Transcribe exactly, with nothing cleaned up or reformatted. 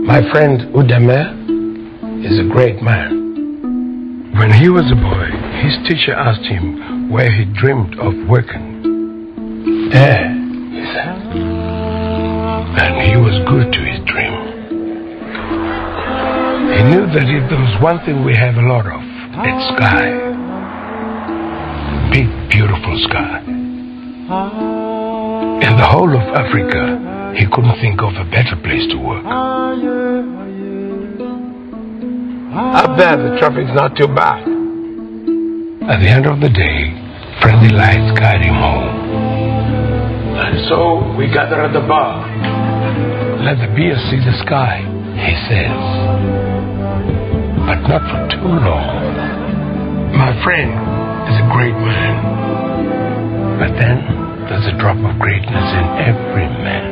My friend Udeme is a great man. When he was a boy, his teacher asked him where he dreamed of working. There, he said. And he was good to his dream. He knew that if there was one thing we have a lot of, it's sky. Big, beautiful sky. In the whole of Africa, he couldn't think of a better place to work. Up there, the traffic's not too bad. At the end of the day, friendly lights guide him home. And so we gather at the bar. Let the beer see the sky, he says. But not for too long. My friend is a great man. But then there's a drop of greatness in every man.